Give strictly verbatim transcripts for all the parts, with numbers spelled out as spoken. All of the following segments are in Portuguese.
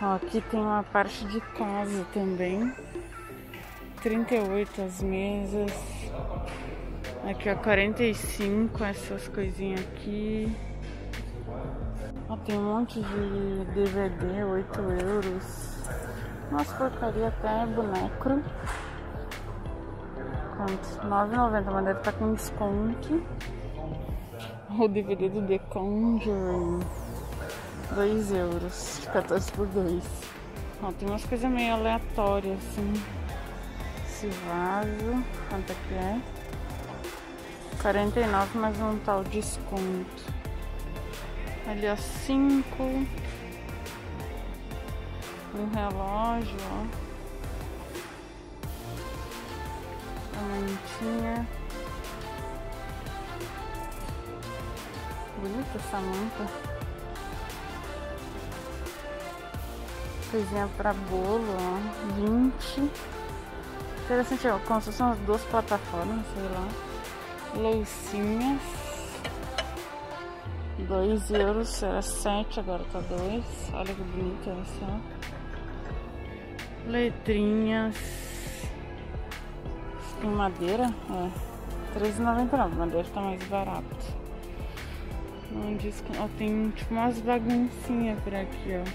Ó, aqui tem uma parte de casa também. trinta e oito as mesas. Aqui, ó, quarenta e cinco essas coisinhas aqui. Ó, tem um monte de D V D, oito euros. Nossa, porcaria, até boneco. Quanto? nove e noventa, mas deve estar com desconto. O D V D do The Conjuring, dois euros, quatorze por dois. Ó, tem umas coisas meio aleatórias assim. Esse vaso, quanto é que é? quarenta e nove, mas não tá o desconto. Ali, ó, cinco. Um relógio, ó. Uma mantinha. Bonita essa manta. Coisinha pra bolo, ó. vinte. Interessante, ó. Como se fossem as duas plataformas, sei lá. Loucinhas. dois euros, era sete, agora tá dois. Olha que bonito, olha só. Letrinhas. Tem madeira? É. três e noventa e nove. Madeira tá mais barato. Não diz que... Ó, tem tipo umas baguncinhas por aqui, ó.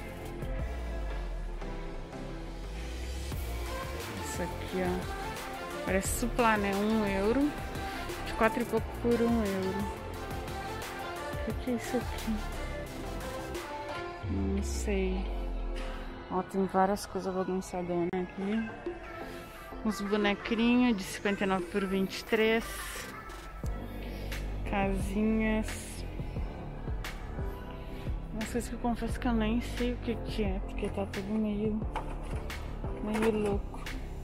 Isso aqui, ó. Parece suplar, né? Um euro. De quatro e pouco por um euro. O que é isso aqui? Não sei. Ó, tem várias coisas bagunçadonas aqui. Uns bonequinhos de cinquenta e nove por vinte e três. Casinhas. Umas coisas que eu confesso que eu nem sei o que que é, porque tá tudo meio, meio louco.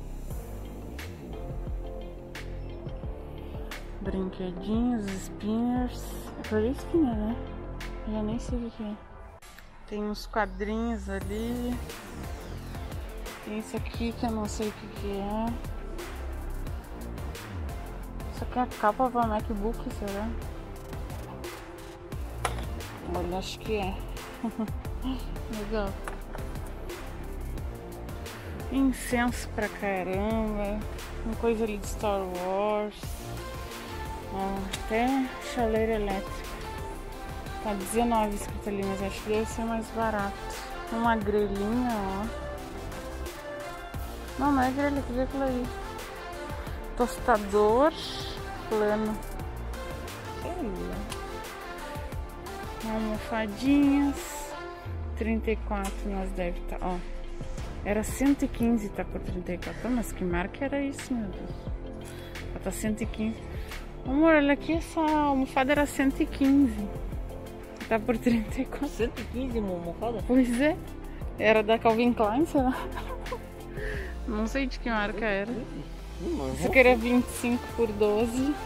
Brinquedinhos, spinners. Aquilo ali é spinner, né? Eu já nem sei o que é. Tem uns quadrinhos ali. Tem isso aqui que eu não sei o que que é. Isso aqui é a capa para MacBook, será? Olha, acho que é. Legal. Incenso pra caramba. Uma coisa ali de Star Wars. Ó, até chaleira elétrica. Tá dezenove escrito ali, mas acho que deve ser mais barato. Uma grelhinha, ó. Não, não é grelha, que é aquilo aí. Tostador plano. Almofadinhas. trinta e quatro, nós deve estar, ó. Era cento e quinze, tá por trinta e quatro. Mas que marca era isso, meu Deus? Ó, tá cento e quinze. Amor, olha aqui, essa almofada era cento e quinze. Tá por trinta e quatro. cento e quinze uma almofada? Pois é. Era da Calvin Klein, sei lá. Não sei de que marca era. Isso aqui era vinte e cinco por doze.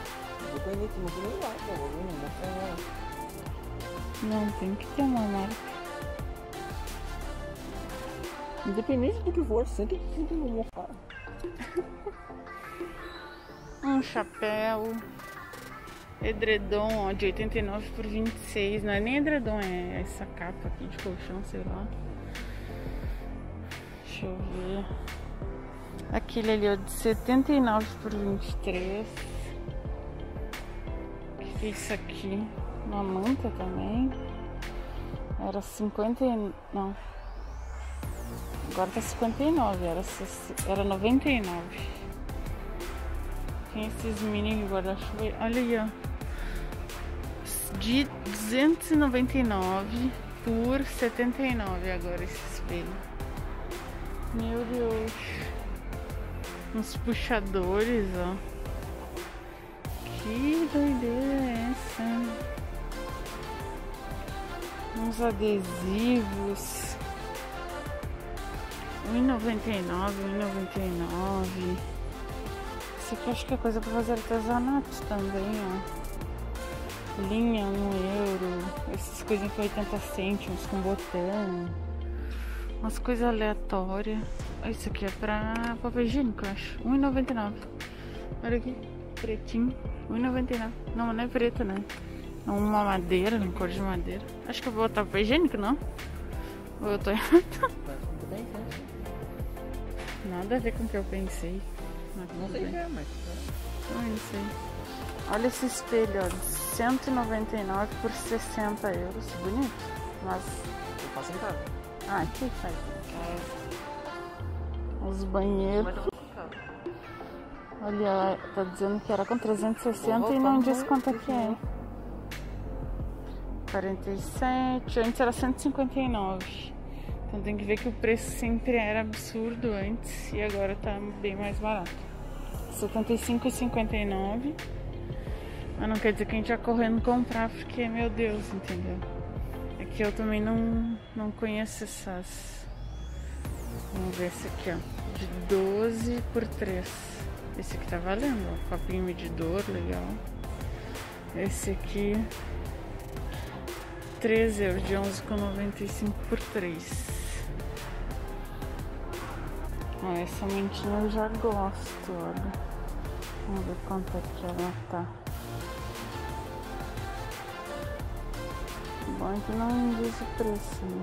Não, tem que ter uma marca. Independente do que for, cento e quinze uma almofada. Um chapéu. Edredom, ó, de oitenta e nove por vinte e seis. Não é nem edredom, é essa capa aqui de colchão, sei lá. Deixa eu ver. Aquele ali, ó, de setenta e nove por vinte e três. O que é isso aqui? Uma manta também. Era cinquenta e... não. Agora tá cinquenta e nove. Era, era noventa e nove. Tem esses mini guarda-chuva. Olha aí, ó. De duzentos e noventa e nove por setenta e nove agora esse espelho. Meu Deus. Uns puxadores, ó. Que doideira é essa? Uns adesivos. um e noventa e nove, um e noventa e nove. Isso aqui acho que é coisa pra fazer artesanato também, ó. Linha, um euro. Essas coisinhas por oitenta cêntimos com botão. Umas coisas aleatórias. Isso aqui é pra papel higiênico, eu acho. um e noventa e nove. Olha aqui, pretinho. um e noventa e nove. Não, não é preta, né? É uma madeira, uma cor de madeira. Acho que eu vou botar papel higiênico, não? Ou eu tô errada? Muito bem, né? Nada a ver com o que eu pensei. Mas Não tudo sei bem. se é, mas... Ai, não sei. Olha esse espelho, ó, cento e noventa e nove por sessenta euros. Bonito. Mas. Eu faço em casa. Ah, aqui faz. Os banheiros. Mas eu vou em casa. Olha, tá dizendo que era com trezentos e sessenta Porra, e não tá diz bom, quanto é isso que é. não. quarenta e sete, antes era cento e cinquenta e nove. Então tem que ver que o preço sempre era absurdo antes e agora tá bem mais barato. setenta e cinco e cinquenta e nove. Mas não quer dizer que a gente vai correndo comprar porque, meu Deus, entendeu? É que eu também não, não conheço essas. Vamos ver esse aqui, ó. De doze por três. Esse aqui tá valendo, ó. Copinho medidor, legal. Esse aqui, treze euros, de onze reais e noventa e cinco por três. Ó, essa mentinha eu já gosto, olha. Vamos ver quanto é que ela tá. O bom é que não diz o preço, né?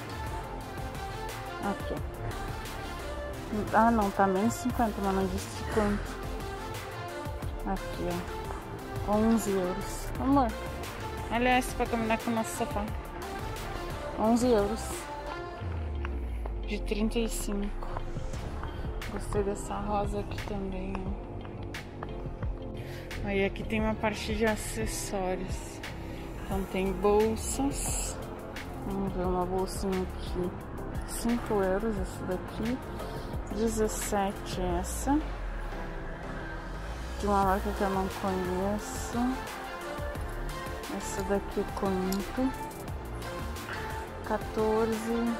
Aqui, ó. Ah, não, tá menos cinquenta, mas não disse quanto. Aqui, ó. onze euros. Amor, olha essa pra combinar com o nosso sofá. onze euros. De trinta e cinco. Gostei dessa rosa aqui também, ó. Aí aqui tem uma parte de acessórios. Então tem bolsas. Vamos ver uma bolsinha aqui. cinco euros essa daqui. dezessete essa. De uma marca que eu não conheço. Essa daqui eu conto. quatorze.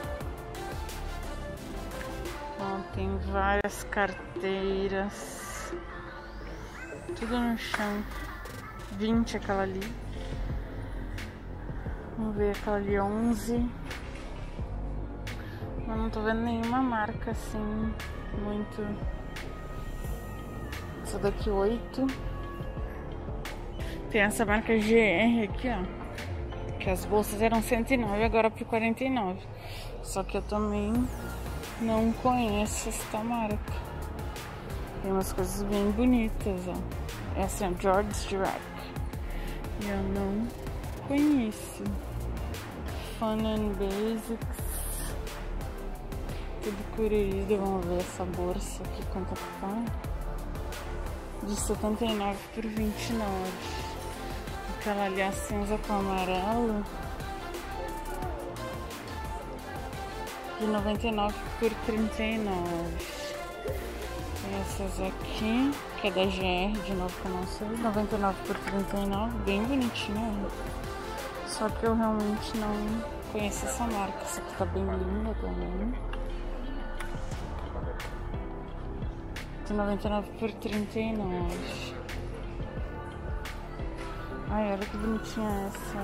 Ó, tem várias carteiras. Tudo no chão. vinte aquela ali. Vamos ver aquela ali, onze. Eu não tô vendo nenhuma marca assim muito. Essa daqui oito. Tem essa marca G R aqui, ó. Que as bolsas eram cento e nove, agora por quarenta e nove. Só que eu também não conheço esta marca. Tem umas coisas bem bonitas, ó. Essa é a George Direct. E eu não conheço. Fun and Basics. Tudo colorido. Vamos ver essa bolsa aqui, quanto que tá. De setenta e nove por vinte e nove. Aquela ali, a cinza com amarelo. De noventa e nove por trinta e nove. Tem essas aqui, que é da G R, de novo que eu não sei. noventa e nove por trinta e nove, bem bonitinho. Só que eu realmente não conheço essa marca. Essa aqui tá bem linda também. De noventa e nove por trinta e nove. Ai, olha que bonitinha essa.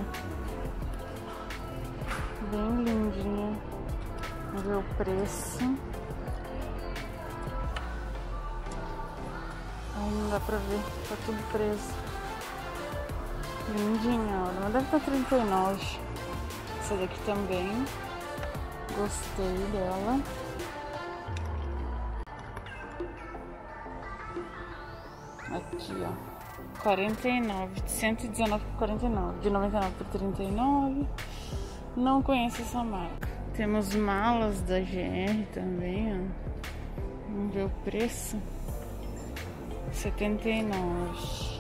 Bem lindinha. Vamos ver o preço. Ai, não dá pra ver, tá tudo preso. Lindinha, olha, mas deve estar trinta e nove. Essa daqui também. Gostei dela. Aqui, ó. quarenta e nove, de cento e dezenove por quarenta e nove, de noventa e nove por trinta e nove. Não conheço essa marca. Temos malas da G R também, ó. Vamos ver o preço. setenta e nove.